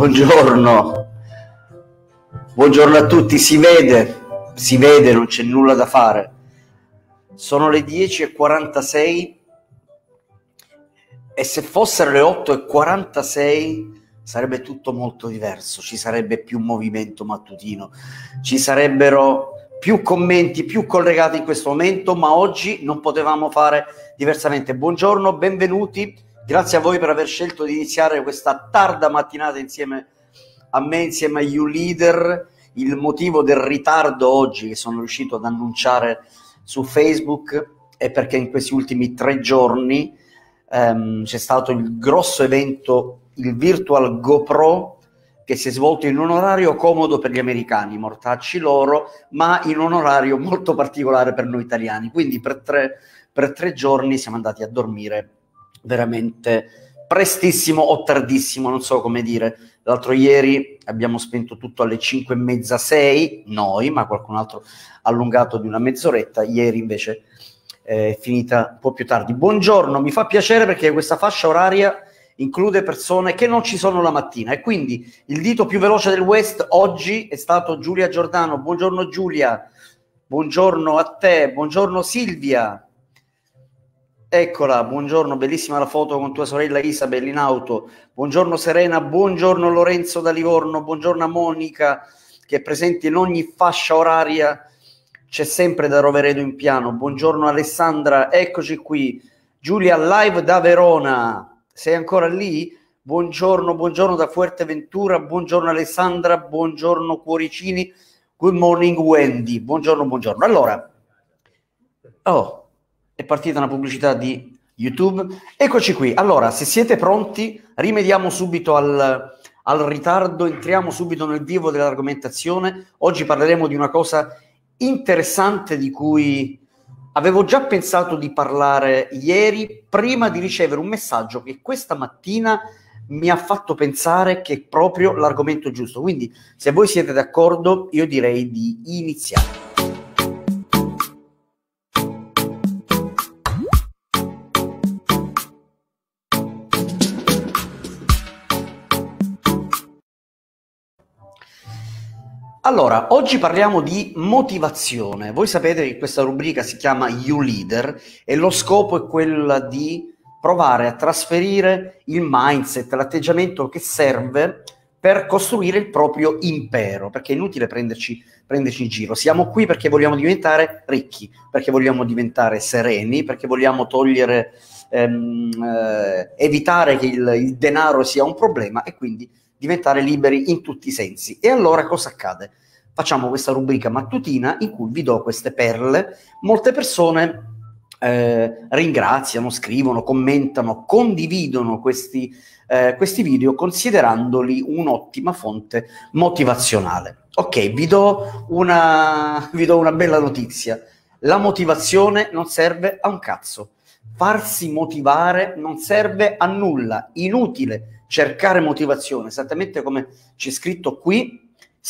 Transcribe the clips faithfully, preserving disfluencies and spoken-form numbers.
Buongiorno, buongiorno a tutti, si vede, si vede, non c'è nulla da fare. Sono le dieci e quarantasei e se fossero le otto e quarantasei sarebbe tutto molto diverso, ci sarebbe più movimento mattutino, ci sarebbero più commenti, più collegati in questo momento, ma oggi non potevamo fare diversamente. Buongiorno, benvenuti, grazie a voi per aver scelto di iniziare questa tarda mattinata insieme a me, insieme a YouLeader. Il motivo del ritardo oggi che sono riuscito ad annunciare su Facebook è perché in questi ultimi tre giorni ehm, c'è stato il grosso evento, il Virtual GoPro, che si è svolto in un orario comodo per gli americani, mortacci loro, ma in un orario molto particolare per noi italiani. Quindi per tre, per tre giorni siamo andati a dormire veramente prestissimo o tardissimo, non so come dire. L'altro ieri abbiamo spento tutto alle cinque e mezza, sei, noi, ma qualcun altro ha allungato di una mezz'oretta. Ieri invece è finita un po' più tardi. Buongiorno, mi fa piacere perché questa fascia oraria include persone che non ci sono la mattina e quindi il dito più veloce del West oggi è stato Giulia Giordano. Buongiorno Giulia, buongiorno a te, buongiorno Silvia, eccola, buongiorno, bellissima la foto con tua sorella Isabel in auto, buongiorno Serena, buongiorno Lorenzo da Livorno, buongiorno a Monica che è presente in ogni fascia oraria, c'è sempre da Roveredo in piano, buongiorno Alessandra, eccoci qui, Giulia live da Verona. Sei ancora lì? Buongiorno, buongiorno da Fuerteventura, buongiorno Alessandra, buongiorno Cuoricini, good morning Wendy, buongiorno, buongiorno. Allora, oh, è partita una pubblicità di YouTube, eccoci qui. Allora, se siete pronti, rimediamo subito al, al ritardo, entriamo subito nel vivo dell'argomentazione. Oggi parleremo di una cosa interessante di cui avevo già pensato di parlare ieri, prima di ricevere un messaggio che questa mattina mi ha fatto pensare che è proprio l'argomento giusto. Quindi, se voi siete d'accordo, io direi di iniziare. Allora, oggi parliamo di motivazione. Voi sapete che questa rubrica si chiama YouLeader e lo scopo è quello di provare a trasferire il mindset, l'atteggiamento che serve per costruire il proprio impero, perché è inutile prenderci, prenderci in giro. Siamo qui perché vogliamo diventare ricchi, perché vogliamo diventare sereni, perché vogliamo togliere, ehm, eh, evitare che il, il denaro sia un problema e quindi diventare liberi in tutti i sensi. E allora cosa accade? Facciamo questa rubrica mattutina in cui vi do queste perle. Molte persone eh, ringraziano, scrivono, commentano, condividono questi, eh, questi video considerandoli un'ottima fonte motivazionale. Ok, vi do una, vi do una bella notizia. La motivazione non serve a un cazzo. Farsi motivare non serve a nulla, inutile cercare motivazione, esattamente come c'è scritto qui,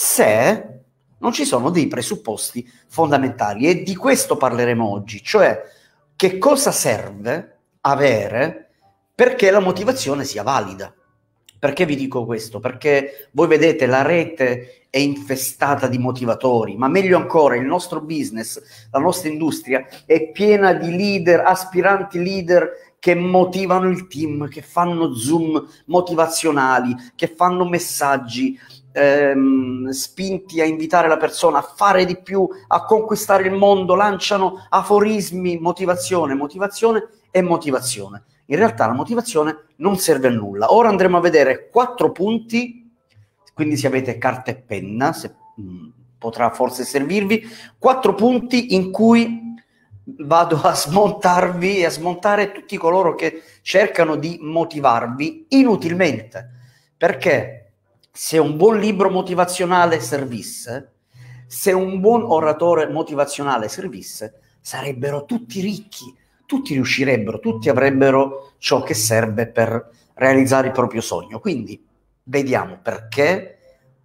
se non ci sono dei presupposti fondamentali. E di questo parleremo oggi, cioè che cosa serve avere perché la motivazione sia valida. Perché vi dico questo? Perché voi vedete la rete è infestata di motivatori, ma meglio ancora il nostro business, la nostra industria è piena di leader, aspiranti leader che motivano il team, che fanno Zoom motivazionali, che fanno messaggi ehm, spinti a invitare la persona a fare di più, a conquistare il mondo, lanciano aforismi, motivazione, motivazione e motivazione. In realtà la motivazione non serve a nulla. Ora andremo a vedere quattro punti, quindi se avete carta e penna, se, mh, potrà forse servirvi, quattro punti in cui vado a smontarvi e a smontare tutti coloro che cercano di motivarvi inutilmente, perché se un buon libro motivazionale servisse, se un buon oratore motivazionale servisse, sarebbero tutti ricchi, tutti riuscirebbero, tutti avrebbero ciò che serve per realizzare il proprio sogno. Quindi vediamo perché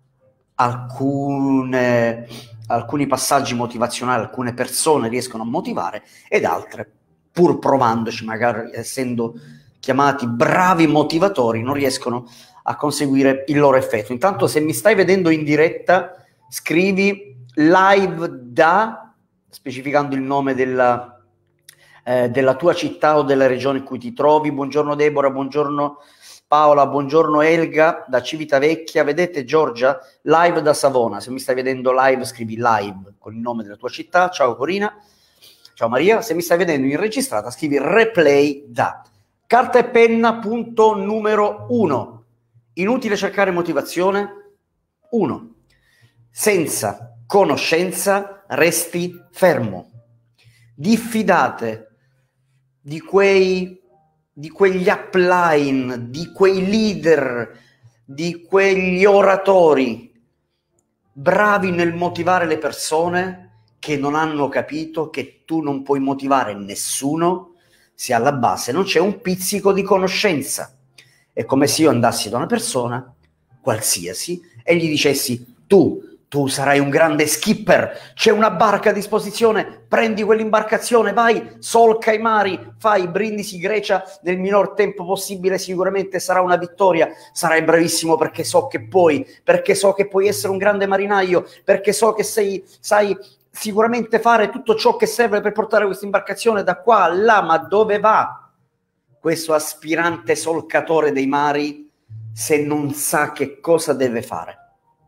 alcune alcuni passaggi motivazionali, alcune persone riescono a motivare ed altre, pur provandoci, magari essendo chiamati bravi motivatori, non riescono a conseguire il loro effetto. Intanto, se mi stai vedendo in diretta, scrivi live da, specificando il nome della, eh, della tua città o della regione in cui ti trovi. Buongiorno Deborah, buongiorno Paola, buongiorno Elga da Civitavecchia. Vedete Giorgia? Live da Savona. Se mi stai vedendo live, scrivi live con il nome della tua città. Ciao Corina. Ciao Maria. Se mi stai vedendo in registrata, scrivi replay da. Carta e penna, punto numero uno. Inutile cercare motivazione. Uno. Senza conoscenza resti fermo. Diffidate di quei di quegli upline, di quei leader, di quegli oratori bravi nel motivare le persone che non hanno capito che tu non puoi motivare nessuno se alla base non c'è un pizzico di conoscenza. È come se io andassi da una persona qualsiasi e gli dicessi: tu Tu sarai un grande skipper, c'è una barca a disposizione, prendi quell'imbarcazione, vai, solca i mari, fai Brindisi Grecia nel minor tempo possibile, sicuramente sarà una vittoria, sarai bravissimo perché so che puoi, perché so che puoi essere un grande marinaio, perché so che sei, sai sicuramente fare tutto ciò che serve per portare questa imbarcazione da qua a là. Ma dove va questo aspirante solcatore dei mari se non sa che cosa deve fare?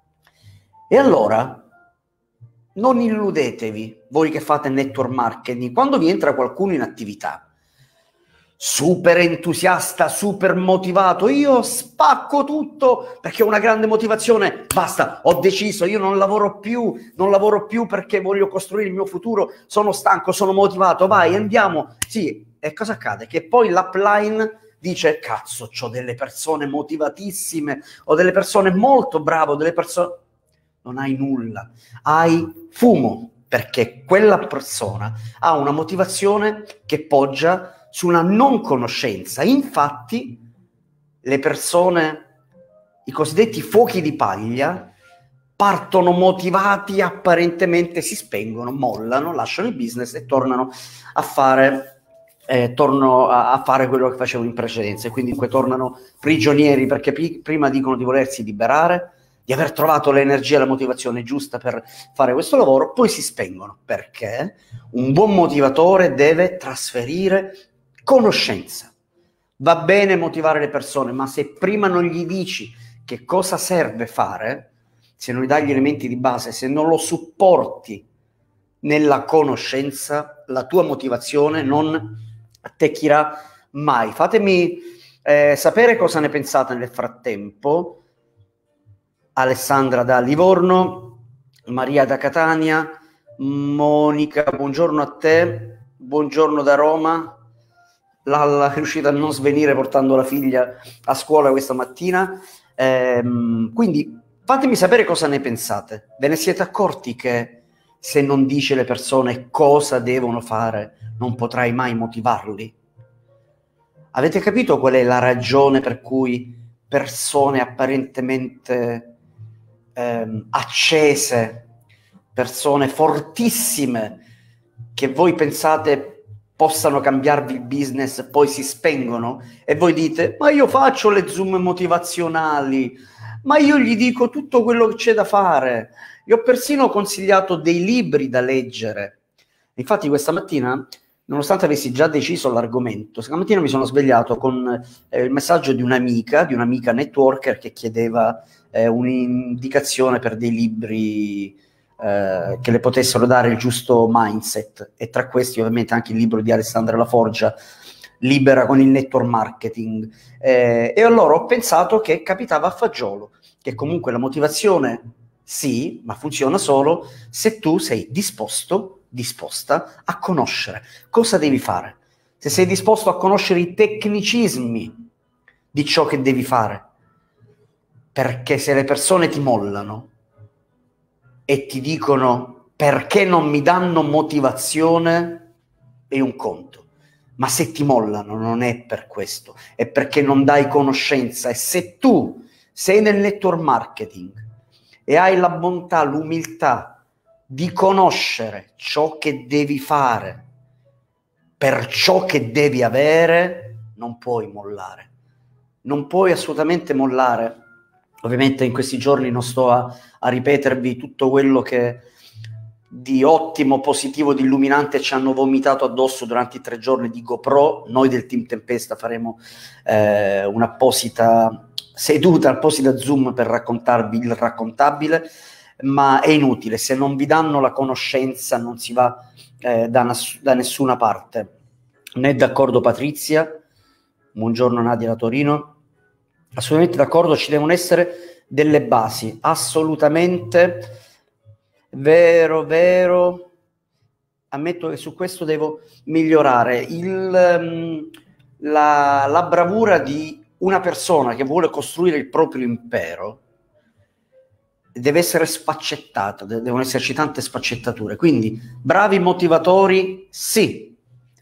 E allora non illudetevi, voi che fate network marketing, quando vi entra qualcuno in attività, super entusiasta, super motivato, io spacco tutto perché ho una grande motivazione, basta, ho deciso, io non lavoro più, non lavoro più perché voglio costruire il mio futuro, sono stanco, sono motivato, vai, andiamo. Sì, e cosa accade? Che poi l'upline dice: cazzo, c'ho delle persone motivatissime, ho delle persone molto brave, ho delle persone... Non hai nulla, hai fumo, perché quella persona ha una motivazione che poggia su una non conoscenza. Infatti le persone, i cosiddetti fuochi di paglia, partono motivati, apparentemente si spengono, mollano, lasciano il business e tornano a fare eh, torno a, a fare quello che facevano in precedenza, e quindi tornano prigionieri perché pi- prima dicono di volersi liberare, di aver trovato l'energia e la motivazione giusta per fare questo lavoro, poi si spengono, perché un buon motivatore deve trasferire conoscenza. Va bene motivare le persone, ma se prima non gli dici che cosa serve fare, se non gli dai gli elementi di base, se non lo supporti nella conoscenza, la tua motivazione non attecchirà mai. Fatemi eh, sapere cosa ne pensate nel frattempo. Alessandra da Livorno, Maria da Catania, Monica, buongiorno a te, buongiorno da Roma. Lalla è riuscita a non svenire portando la figlia a scuola questa mattina. Ehm, quindi fatemi sapere cosa ne pensate. Ve ne siete accorti che se non dici alle persone cosa devono fare, non potrai mai motivarli? Avete capito qual è la ragione per cui persone apparentemente ehm, accese, persone fortissime, che voi pensate possano cambiarvi il business, poi si spengono e voi dite: ma io faccio le Zoom motivazionali, ma io gli dico tutto quello che c'è da fare, gli ho persino consigliato dei libri da leggere. Infatti questa mattina, nonostante avessi già deciso l'argomento, stamattina mi sono svegliato con eh, il messaggio di un'amica, di un'amica networker che chiedeva eh, un'indicazione per dei libri eh, che le potessero dare il giusto mindset, e tra questi ovviamente anche il libro di Alessandra Laforgia, Libera con il network marketing. Eh, e allora ho pensato che capitava a fagiolo, che comunque la motivazione sì, ma funziona solo se tu sei disposto, disposta a conoscere cosa devi fare, se sei disposto a conoscere i tecnicismi di ciò che devi fare, perché se le persone ti mollano e ti dicono perché non mi danno motivazione, è un conto. Ma se ti mollano non è per questo, è perché non dai conoscenza. E se tu sei nel network marketing e hai la bontà, l'umiltà di conoscere ciò che devi fare per ciò che devi avere, non puoi mollare. non puoi assolutamente mollare. Ovviamente in questi giorni non sto a, a ripetervi tutto quello che di ottimo, positivo, di illuminante ci hanno vomitato addosso durante i tre giorni di GoPro. Noi del Team Tempesta faremo eh, un'apposita seduta, apposita Zoom per raccontarvi il raccontabile, ma è inutile, se non vi danno la conoscenza non si va eh, da, nass- da nessuna parte. Ne è d'accordo Patrizia? Buongiorno Nadia da Torino. Assolutamente d'accordo, ci devono essere delle basi, assolutamente vero, vero. Ammetto che su questo devo migliorare. Il, um, la, la bravura di una persona che vuole costruire il proprio impero deve essere sfaccettata, devono esserci tante sfaccettature. Quindi bravi motivatori, sì,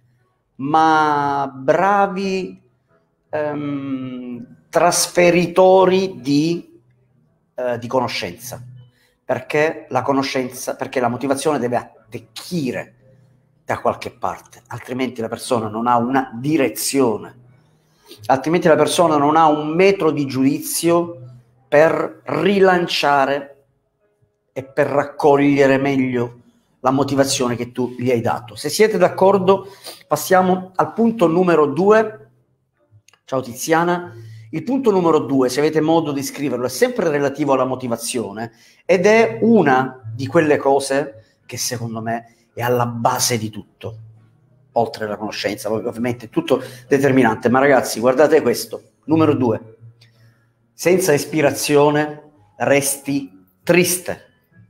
ma bravi um, trasferitori di, uh, di conoscenza, perché la conoscenza, perché la motivazione deve attecchire da qualche parte, altrimenti la persona non ha una direzione, altrimenti la persona non ha un metro di giudizio per rilanciare e per raccogliere meglio la motivazione che tu gli hai dato. Se siete d'accordo, passiamo al punto numero due. Ciao Tiziana. Il punto numero due, se avete modo di scriverlo, è sempre relativo alla motivazione ed è una di quelle cose che secondo me è alla base di tutto, oltre alla conoscenza, ovviamente è tutto determinante. Ma ragazzi, guardate questo, numero due, senza ispirazione resti triste.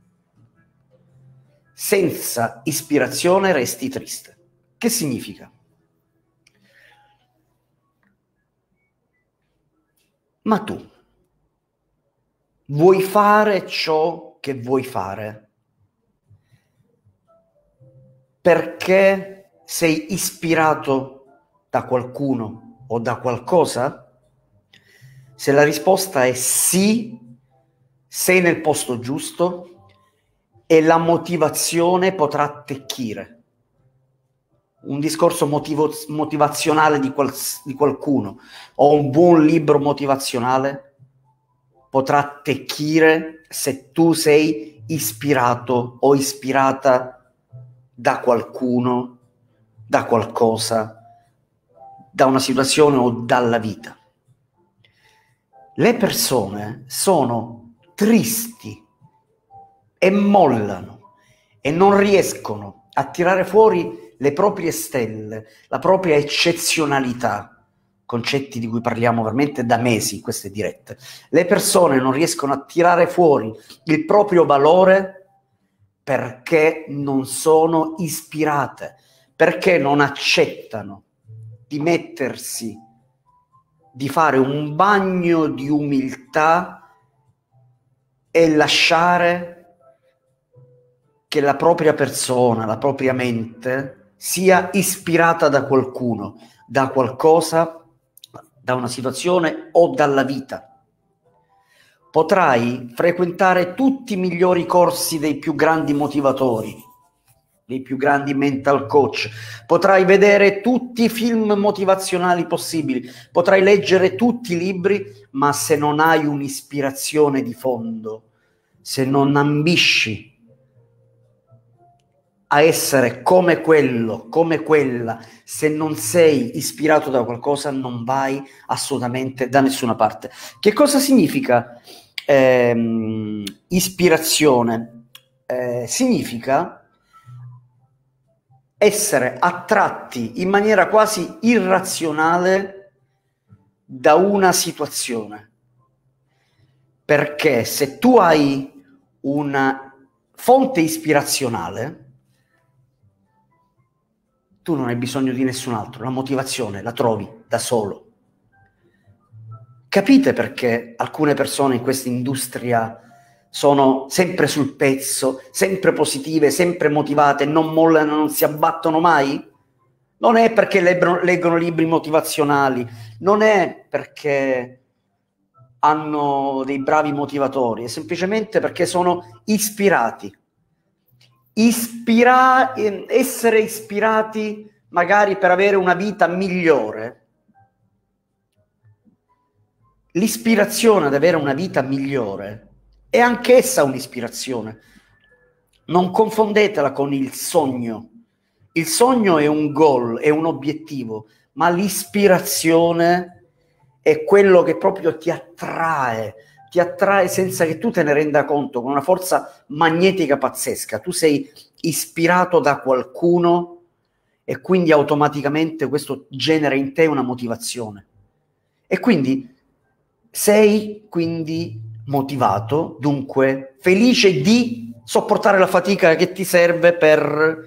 Senza ispirazione resti triste. Che significa? Ma tu vuoi fare ciò che vuoi fare perché sei ispirato da qualcuno o da qualcosa? Se la risposta è sì, sei nel posto giusto e la motivazione potrà attecchire. Un discorso motivo- motivazionale di, qual- di qualcuno o un buon libro motivazionale potrà attecchire se tu sei ispirato o ispirata da qualcuno, da qualcosa, da una situazione o dalla vita. Le persone sono tristi e mollano e non riescono a tirare fuori le proprie stelle, la propria eccezionalità, concetti di cui parliamo veramente da mesi in queste dirette. Le persone non riescono a tirare fuori il proprio valore perché non sono ispirate, perché non accettano di mettersi, di fare un bagno di umiltà e lasciare che la propria persona, la propria mente sia ispirata da qualcuno, da qualcosa, da una situazione o dalla vita. Potrai frequentare tutti i migliori corsi dei più grandi motivatori, dei più grandi mental coach, potrai vedere tutti i film motivazionali possibili, potrai leggere tutti i libri, ma se non hai un'ispirazione di fondo, se non ambisci a essere come quello, come quella, se non sei ispirato da qualcosa, non vai assolutamente da nessuna parte. Che cosa significa ehm, ispirazione? Eh, significa essere attratti in maniera quasi irrazionale da una situazione. Perché se tu hai una fonte ispirazionale, tu non hai bisogno di nessun altro, la motivazione la trovi da solo. Capite perché alcune persone in questa industria sono sempre sul pezzo, sempre positive, sempre motivate, non mollano, non si abbattono mai? Non è perché leggono, leggono libri motivazionali, non è perché hanno dei bravi motivatori, è semplicemente perché sono ispirati. Ispira- essere ispirati magari per avere una vita migliore l'ispirazione ad avere una vita migliore è anch'essa un'ispirazione. Non confondetela con il sogno. Il sogno è un goal, è un obiettivo, ma l'ispirazione è quello che proprio ti attrae, ti attrae senza che tu te ne renda conto, con una forza magnetica pazzesca. Tu sei ispirato da qualcuno e quindi automaticamente questo genera in te una motivazione. E quindi sei quindi motivato, dunque felice di sopportare la fatica che ti serve per,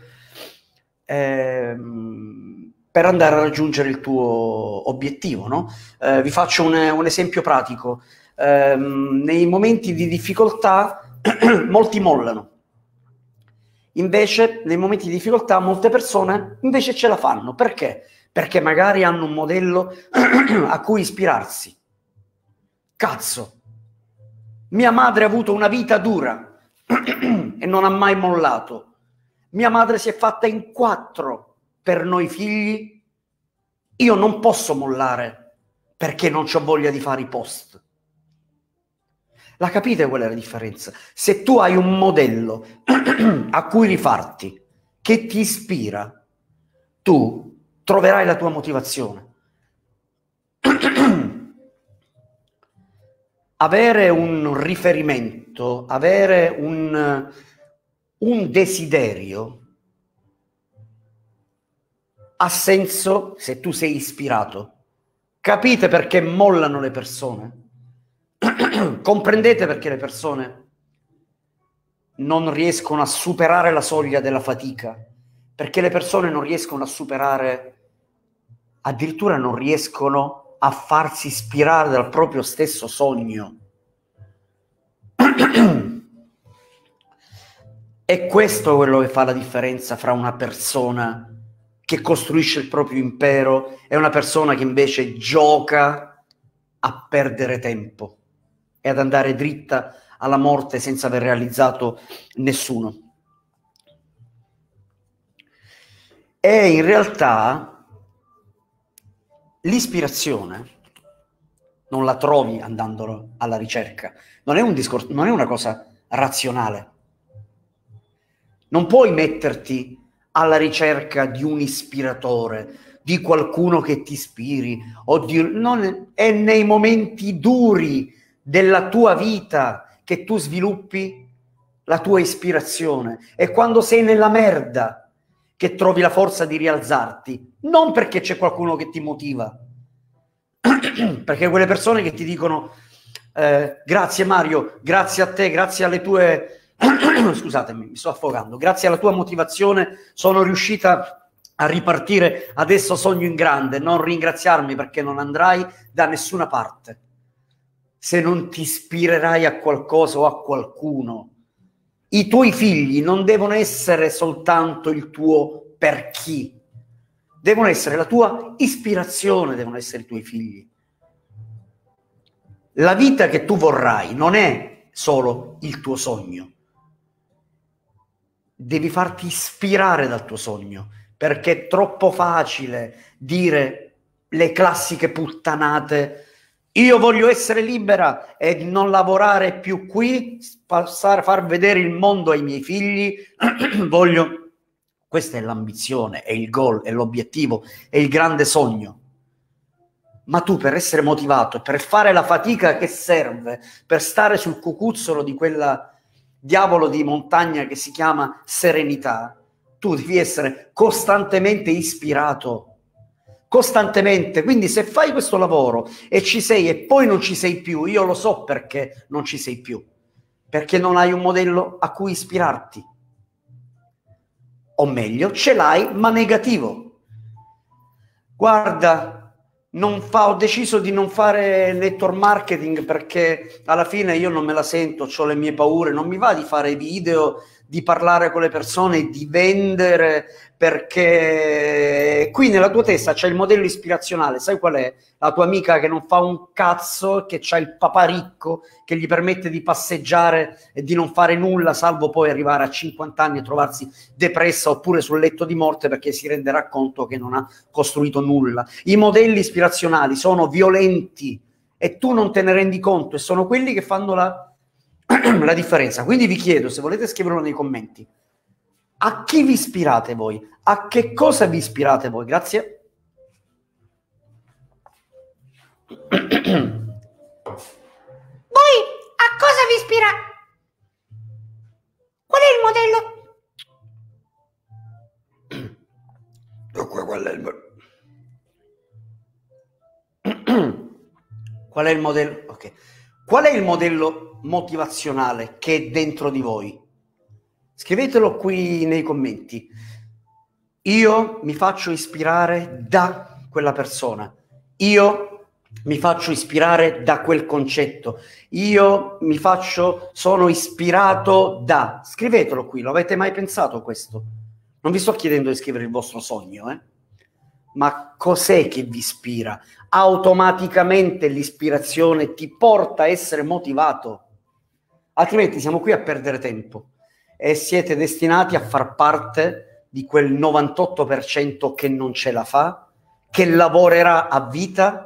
ehm, per andare a raggiungere il tuo obiettivo, no? Eh, vi faccio un, un esempio pratico. Eh, nei momenti di difficoltà molti mollano. Invece, nei momenti di difficoltà, molte persone invece ce la fanno. Perché? Perché magari hanno un modello a cui ispirarsi. Cazzo, mia madre ha avuto una vita dura e non ha mai mollato. Mia madre si è fatta in quattro per noi figli. Io non posso mollare perché non c'ho voglia di fare i post. La capite qual è la differenza? Se tu hai un modello a cui rifarti, che ti ispira, tu troverai la tua motivazione. Avere un riferimento, avere un, un desiderio ha senso se tu sei ispirato. Capite perché mollano le persone? Comprendete perché le persone non riescono a superare la soglia della fatica? Perché le persone non riescono a superare, addirittura non riescono a farsi ispirare dal proprio stesso sogno. È questo quello che fa la differenza fra una persona che costruisce il proprio impero e una persona che invece gioca a perdere tempo e ad andare dritta alla morte senza aver realizzato nessuno. E in realtà l'ispirazione non la trovi andando alla ricerca, non è un discorso, non è una cosa razionale. Non puoi metterti alla ricerca di un ispiratore, di qualcuno che ti ispiri, o di, non, è nei momenti duri della tua vita che tu sviluppi la tua ispirazione. È quando sei nella merda che trovi la forza di rialzarti, non perché c'è qualcuno che ti motiva, perché quelle persone che ti dicono eh, grazie Mario, grazie a te, grazie alle tue scusatemi, mi sto affogando, grazie alla tua motivazione sono riuscita a ripartire, adesso sogno in grande. Non ringraziarmi perché non andrai da nessuna parte se non ti ispirerai a qualcosa o a qualcuno. I tuoi figli non devono essere soltanto il tuo per chi, devono essere la tua ispirazione, devono essere i tuoi figli. La vita che tu vorrai non è solo il tuo sogno, devi farti ispirare dal tuo sogno, perché è troppo facile dire le classiche puttanate: io voglio essere libera e non lavorare più qui, passare, far vedere il mondo ai miei figli, voglio... Questa è l'ambizione, è il goal, è l'obiettivo, è il grande sogno. Ma tu, per essere motivato e per fare la fatica che serve per stare sul cucuzzolo di quella diavolo di montagna che si chiama serenità, tu devi essere costantemente ispirato, costantemente. Quindi se fai questo lavoro e ci sei e poi non ci sei più, io lo so perché non ci sei più, perché non hai un modello a cui ispirarti, o meglio ce l'hai ma negativo. Guarda, non fa, ho deciso di non fare network marketing perché alla fine io non me la sento, ho le mie paure, non mi va di fare video, di parlare con le persone, di vendere, perché qui nella tua testa c'è il modello ispirazionale, sai qual è? La tua amica che non fa un cazzo, che c'ha il papà ricco che gli permette di passeggiare e di non fare nulla, salvo poi arrivare a cinquanta anni e trovarsi depressa oppure sul letto di morte perché si renderà conto che non ha costruito nulla. I modelli ispirazionali sono violenti e tu non te ne rendi conto, e sono quelli che fanno la, la differenza. Quindi vi chiedo, se volete scriverlo nei commenti, a chi vi ispirate voi? A che cosa vi ispirate voi? Grazie. Voi a cosa vi ispira? Qual è il modello? Dunque, qual è il qual è il modello? Ok. Qual è il modello motivazionale che è dentro di voi? Scrivetelo qui nei commenti. Io mi faccio ispirare da quella persona. Io mi faccio ispirare da quel concetto. Io mi faccio, sono ispirato da. Scrivetelo qui, lo avete mai pensato questo? Non vi sto chiedendo di scrivere il vostro sogno, eh? Ma cos'è che vi ispira? Automaticamente l'ispirazione ti porta a essere motivato. Altrimenti siamo qui a perdere tempo e siete destinati a far parte di quel novantotto per cento che non ce la fa, che lavorerà a vita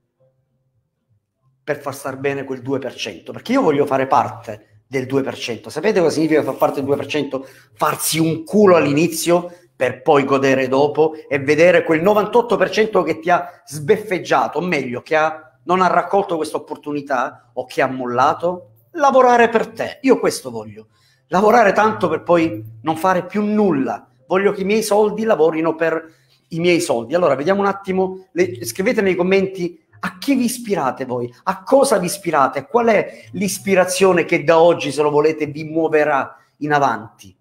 per far star bene quel due per cento, perché io voglio fare parte del due per cento. Sapete cosa significa far parte del due per cento? Farsi un culo all'inizio per poi godere dopo e vedere quel novantotto per cento che ti ha sbeffeggiato, o meglio, che ha, non ha raccolto questa opportunità o che ha mollato, lavorare per te. Io questo voglio, lavorare tanto per poi non fare più nulla. Voglio che i miei soldi lavorino per i miei soldi. Allora, vediamo un attimo, le, scrivete nei commenti a chi vi ispirate voi, a cosa vi ispirate, qual è l'ispirazione che da oggi, se lo volete, vi muoverà in avanti.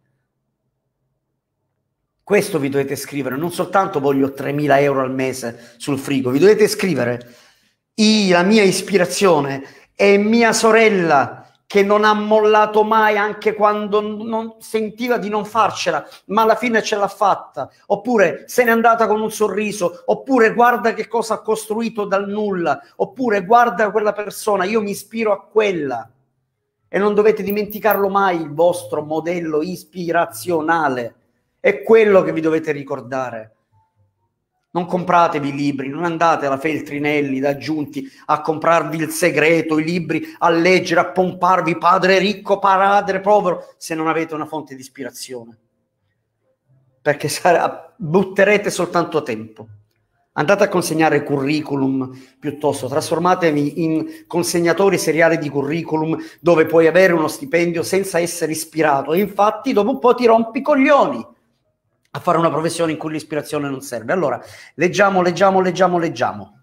Questo vi dovete scrivere, non soltanto voglio tremila euro al mese sul frigo, vi dovete scrivere I, la mia ispirazione è mia sorella, che non ha mollato mai anche quando non sentiva di non farcela, ma alla fine ce l'ha fatta, oppure se n'è andata con un sorriso, oppure guarda che cosa ha costruito dal nulla, oppure guarda quella persona, io mi ispiro a quella. E non dovete dimenticarlo mai, il vostro modello ispirazionale è quello che vi dovete ricordare. Non compratevi libri, non andate alla Feltrinelli da Giunti a comprarvi Il Segreto, i libri, a leggere, a pomparvi padre ricco, padre povero, se non avete una fonte di ispirazione. Perché sarà, butterete soltanto tempo. Andate a consegnare curriculum piuttosto, trasformatevi in consegnatori seriali di curriculum dove puoi avere uno stipendio senza essere ispirato. E infatti dopo un po' ti rompi i coglioni a fare una professione in cui l'ispirazione non serve. Allora, leggiamo, leggiamo, leggiamo, leggiamo.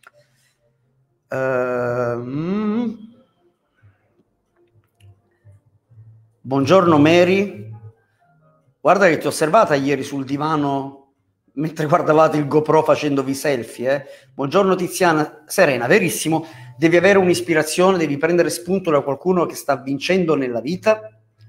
Uh, buongiorno Mary. Guarda che ti ho osservata ieri sul divano mentre guardavate il GoPro facendovi selfie. Eh? Buongiorno Tiziana. Serena, verissimo. Devi avere un'ispirazione, devi prendere spunto da qualcuno che sta vincendo nella vita.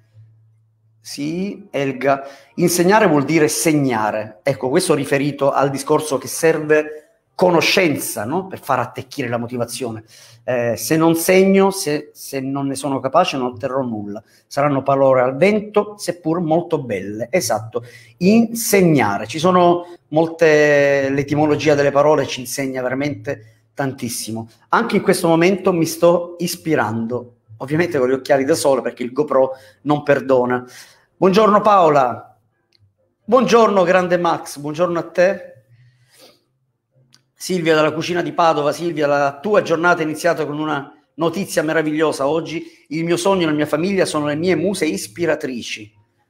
Sì, Elga. Insegnare vuol dire segnare. Ecco, questo riferito al discorso che serve conoscenza, no? Per far attecchire la motivazione. Eh, se non segno, se, se non ne sono capace, non otterrò nulla. Saranno parole al vento, seppur molto belle. Esatto. Insegnare. Ci sono molte... L'etimologia delle parole ci insegna veramente tantissimo. Anche in questo momento mi sto ispirando. Ovviamente con gli occhiali da sole perché il GoPro non perdona. Buongiorno Paola, buongiorno grande Max, buongiorno a te. Silvia dalla cucina di Padova. Silvia, la tua giornata è iniziata con una notizia meravigliosa oggi. Il mio sogno e la mia famiglia sono le mie muse ispiratrici.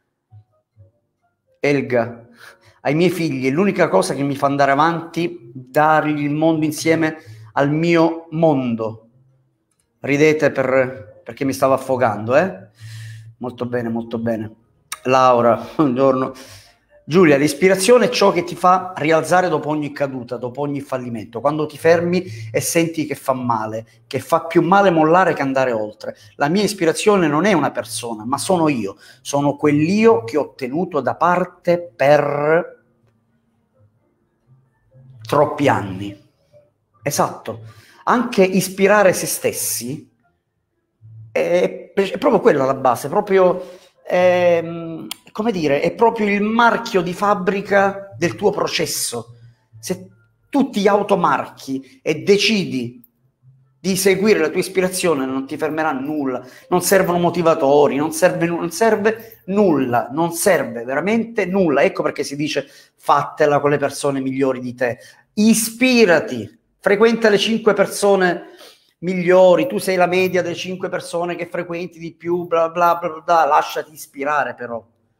Elga, ai miei figli è l'unica cosa che mi fa andare avanti, dargli il mondo insieme al mio mondo. Ridete per, perché mi stavo affogando, eh? Molto bene, molto bene. Laura, buongiorno. Giulia, l'ispirazione è ciò che ti fa rialzare dopo ogni caduta, dopo ogni fallimento, quando ti fermi e senti che fa male, che fa più male mollare che andare oltre. La mia ispirazione non è una persona, ma sono io, sono quell'io che ho tenuto da parte per troppi anni. Esatto, anche ispirare se stessi è, è proprio quella la base, proprio... Ehm, come dire, è proprio il marchio di fabbrica del tuo processo. Se tu ti automarchi e decidi di seguire la tua ispirazione, non ti fermerà nulla, non servono motivatori, non serve, non serve nulla, non serve veramente nulla. Ecco perché si dice fatela con le persone migliori di te, ispirati, frequenta le cinque persone migliori, tu sei la media delle cinque persone che frequenti di più, bla bla bla bla, lasciati ispirare però,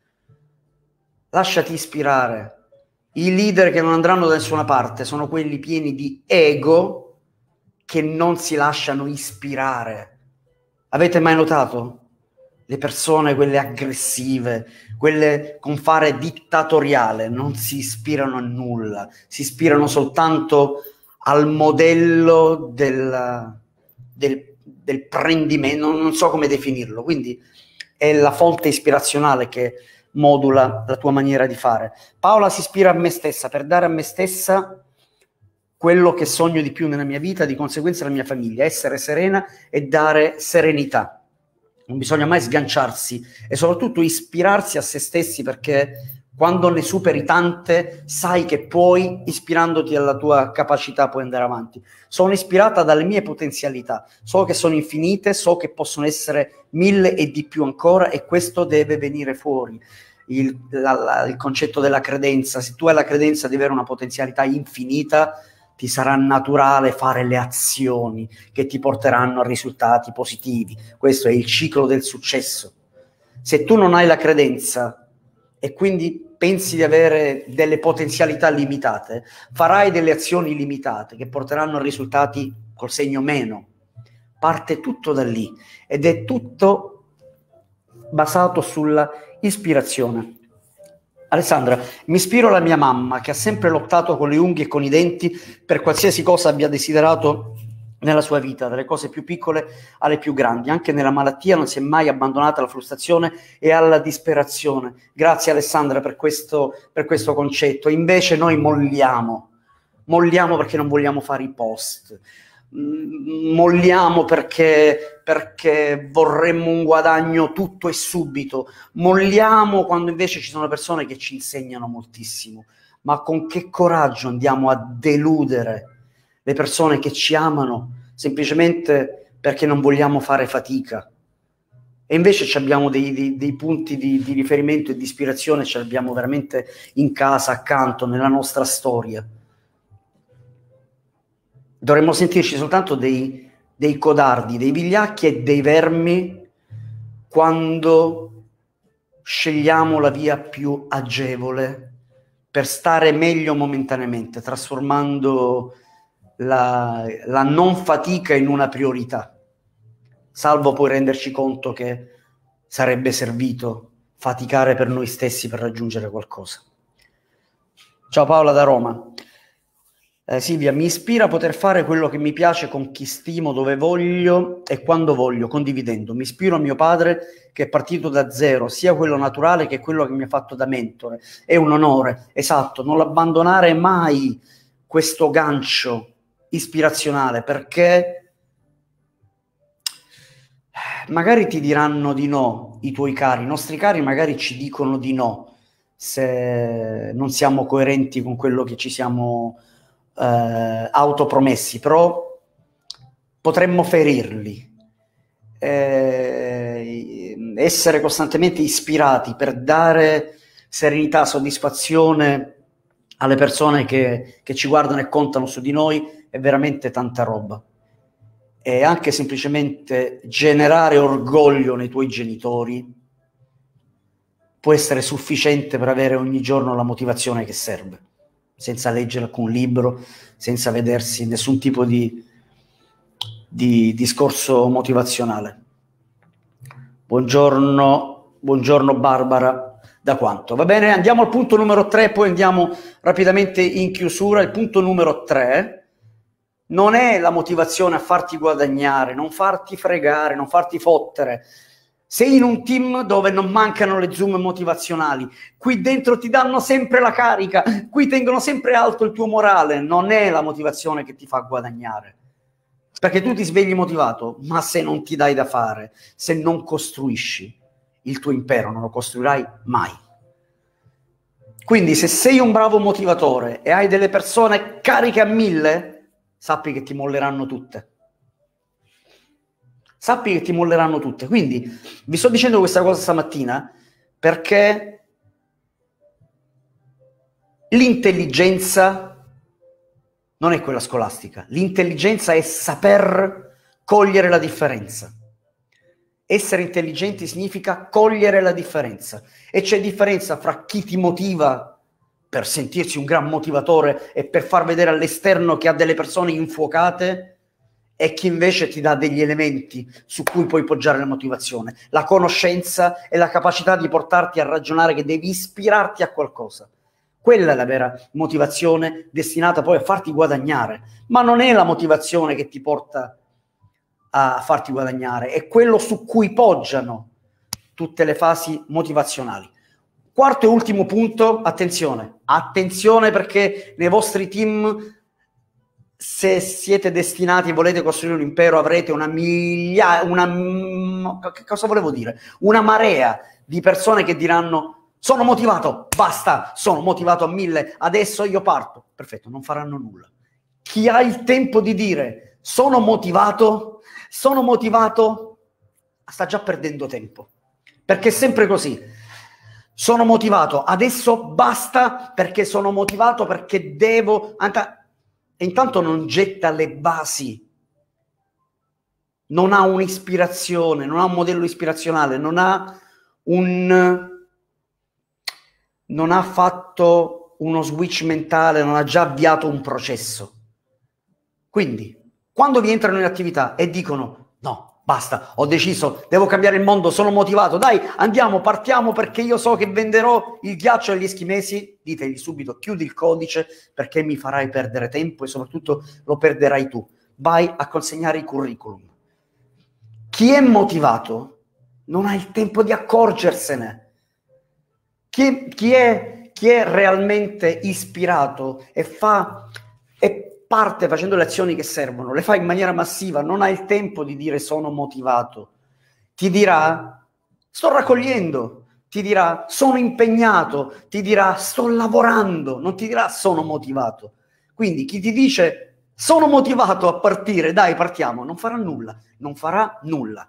lasciati ispirare. I leader che non andranno da nessuna parte sono quelli pieni di ego, che non si lasciano ispirare. Avete mai notato? Le persone, quelle aggressive, quelle con fare dittatoriale, non si ispirano a nulla, si ispirano soltanto al modello del, del, del prendimento, non, non so come definirlo, quindi è la fonte ispirazionale che modula la tua maniera di fare. Paola si ispira a me stessa per dare a me stessa quello che sogno di più nella mia vita, di conseguenza la mia famiglia, essere serena e dare serenità. Non bisogna mai sganciarsi e soprattutto ispirarsi a se stessi, perché quando ne superi tante sai che poi, ispirandoti alla tua capacità, puoi andare avanti. Sono ispirata dalle mie potenzialità, so che sono infinite, so che possono essere mille e di più ancora, e questo deve venire fuori. Il, la, la, il concetto della credenza: se tu hai la credenza di avere una potenzialità infinita, ti sarà naturale fare le azioni che ti porteranno a risultati positivi. Questo è il ciclo del successo. Se tu non hai la credenza e quindi pensi di avere delle potenzialità limitate, farai delle azioni limitate che porteranno a risultati col segno meno. Parte tutto da lì ed è tutto basato sulla ispirazione. Alessandra, mi ispiro alla mia mamma, che ha sempre lottato con le unghie e con i denti per qualsiasi cosa abbia desiderato nella sua vita, dalle cose più piccole alle più grandi. Anche nella malattia non si è mai abbandonata alla frustrazione e alla disperazione. Grazie Alessandra per questo, per questo concetto. Invece noi molliamo, molliamo perché non vogliamo fare i post, molliamo perché, perché vorremmo un guadagno tutto e subito, molliamo quando invece ci sono persone che ci insegnano moltissimo. Ma con che coraggio andiamo a deludere le persone che ci amano semplicemente perché non vogliamo fare fatica? E invece abbiamo dei, dei, dei punti di, di riferimento e di ispirazione, ce li abbiamo veramente in casa, accanto, nella nostra storia. Dovremmo sentirci soltanto dei, dei codardi, dei vigliacchi e dei vermi quando scegliamo la via più agevole per stare meglio momentaneamente, trasformando la, la non fatica in una priorità, salvo poi renderci conto che sarebbe servito faticare per noi stessi per raggiungere qualcosa. Ciao Paola da Roma. Eh, Silvia, mi ispira a poter fare quello che mi piace con chi stimo, dove voglio e quando voglio, condividendo. Mi ispiro a mio padre, che è partito da zero, sia quello naturale che quello che mi ha fatto da mentore. È un onore, esatto, non abbandonare mai questo gancio ispirazionale, perché magari ti diranno di no i tuoi cari, i nostri cari magari ci dicono di no se non siamo coerenti con quello che ci siamo Eh, autopromessi, però potremmo ferirli. Eh, essere costantemente ispirati per dare serenità, soddisfazione alle persone che, che ci guardano e contano su di noi è veramente tanta roba. E anche semplicemente generare orgoglio nei tuoi genitori può essere sufficiente per avere ogni giorno la motivazione che serve, senza leggere alcun libro, senza vedersi nessun tipo di, di discorso motivazionale. Buongiorno, buongiorno Barbara da Quanto. Va bene, andiamo al punto numero tre, poi andiamo rapidamente in chiusura. Il punto numero tre non è la motivazione a farti guadagnare, non farti fregare, non farti fottere. Sei in un team dove non mancano le Zoom motivazionali, qui dentro ti danno sempre la carica, qui tengono sempre alto il tuo morale. Non è la motivazione che ti fa guadagnare, perché tu ti svegli motivato, ma se non ti dai da fare, se non costruisci il tuo impero, non lo costruirai mai. Quindi se sei un bravo motivatore e hai delle persone cariche a mille, sappi che ti molleranno tutte. sappi che ti molleranno tutte. Quindi vi sto dicendo questa cosa stamattina perché l'intelligenza non è quella scolastica, l'intelligenza è saper cogliere la differenza. Essere intelligenti significa cogliere la differenza, e c'è differenza fra chi ti motiva per sentirsi un gran motivatore e per far vedere all'esterno che ha delle persone infuocate e chi invece ti dà degli elementi su cui puoi poggiare la motivazione, la conoscenza e la capacità di portarti a ragionare, che devi ispirarti a qualcosa. Quella è la vera motivazione, destinata poi a farti guadagnare, ma non è la motivazione che ti porta a farti guadagnare, è quello su cui poggiano tutte le fasi motivazionali. Quarto e ultimo punto, attenzione, attenzione perché nei vostri team, se siete destinati e volete costruire un impero, avrete una migliaia, una, che cosa volevo dire? Una marea di persone che diranno: sono motivato, basta, sono motivato a mille, adesso io parto. Perfetto, non faranno nulla. Chi ha il tempo di dire sono motivato, sono motivato, sta già perdendo tempo, perché è sempre così. Sono motivato, adesso basta perché sono motivato, perché devo... E intanto non getta le basi, non ha un'ispirazione, non ha un modello ispirazionale, non ha un... non ha fatto uno switch mentale, non ha già avviato un processo. Quindi, quando vi entrano in attività e dicono no, basta, ho deciso, devo cambiare il mondo, sono motivato, dai, andiamo, partiamo perché io so che venderò il ghiaccio agli eschimesi, ditegli subito: chiudi il codice perché mi farai perdere tempo e soprattutto lo perderai tu. Vai a consegnare i curriculum. Chi è motivato non ha il tempo di accorgersene. Chi, chi, è, chi è realmente ispirato e fa... E parte facendo le azioni che servono, le fa in maniera massiva, non ha il tempo di dire sono motivato. Ti dirà sto raccogliendo, ti dirà sono impegnato, ti dirà sto lavorando, non ti dirà sono motivato. Quindi chi ti dice sono motivato a partire, dai partiamo, non farà nulla, non farà nulla,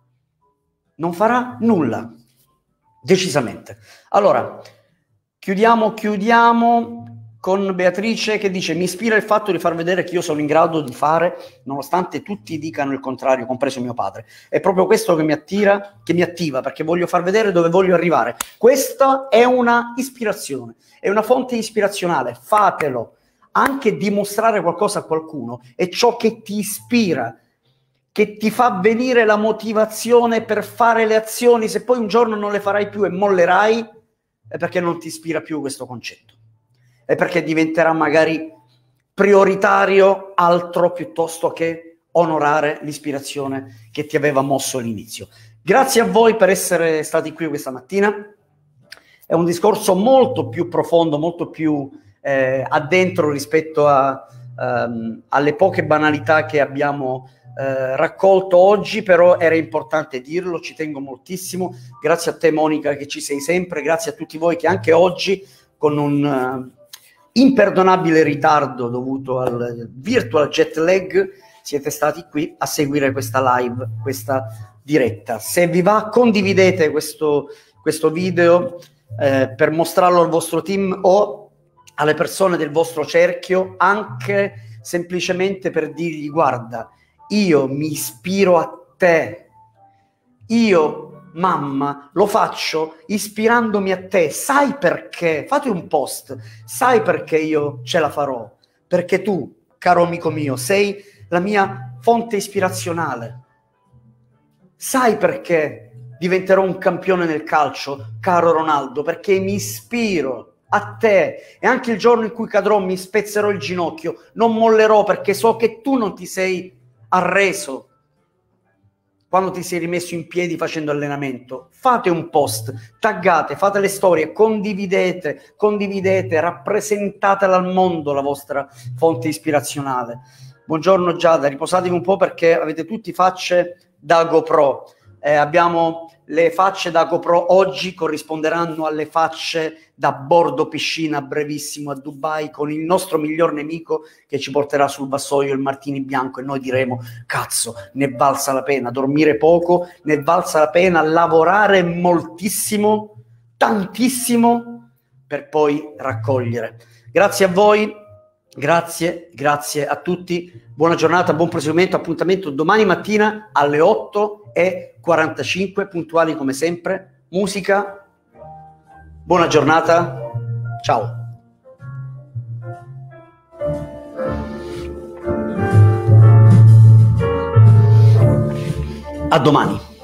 non farà nulla, decisamente. Allora, chiudiamo, chiudiamo con Beatrice che dice: mi ispira il fatto di far vedere che io sono in grado di fare nonostante tutti dicano il contrario, compreso mio padre. È proprio questo che mi attira, che mi attiva, perché voglio far vedere dove voglio arrivare. Questa è una ispirazione, è una fonte ispirazionale. Fatelo. Anche dimostrare qualcosa a qualcuno è ciò che ti ispira, che ti fa venire la motivazione per fare le azioni. Se poi un giorno non le farai più e mollerai, è perché non ti ispira più questo concetto. È perché diventerà magari prioritario altro piuttosto che onorare l'ispirazione che ti aveva mosso all'inizio. Grazie a voi per essere stati qui questa mattina. È un discorso molto più profondo, molto più eh, addentro rispetto a, um, alle poche banalità che abbiamo eh, raccolto oggi, però era importante dirlo, ci tengo moltissimo. Grazie a te Monica che ci sei sempre, grazie a tutti voi che anche oggi con un... Uh, imperdonabile ritardo dovuto al virtual jet lag siete stati qui a seguire questa live, questa diretta. Se vi va, condividete questo, questo video eh, per mostrarlo al vostro team o alle persone del vostro cerchio, anche semplicemente per dirgli: guarda, io mi ispiro a te, io mamma lo faccio ispirandomi a te, sai perché? Fate un post, sai perché io ce la farò? Perché tu, caro amico mio, sei la mia fonte ispirazionale. Sai perché diventerò un campione nel calcio, caro Ronaldo? Perché mi ispiro a te e anche il giorno in cui cadrò mi spezzerò il ginocchio, non mollerò perché so che tu non ti sei arreso quando ti sei rimesso in piedi facendo allenamento. Fate un post, taggate, fate le storie, condividete, condividete, rappresentatela al mondo la vostra fonte ispirazionale. Buongiorno Giada, riposatevi un po' perché avete tutti facce da GoPro. Eh, abbiamo le facce da GoPro oggi corrisponderanno alle facce da bordo piscina brevissimo a Dubai con il nostro miglior nemico che ci porterà sul vassoio il martini bianco e noi diremo cazzo, ne valsa la pena dormire poco, ne valsa la pena lavorare moltissimo, tantissimo per poi raccogliere. Grazie a voi, grazie, grazie a tutti, buona giornata, buon proseguimento, appuntamento domani mattina alle otto e quarantacinque, puntuali come sempre, musica, buona giornata, ciao. A domani.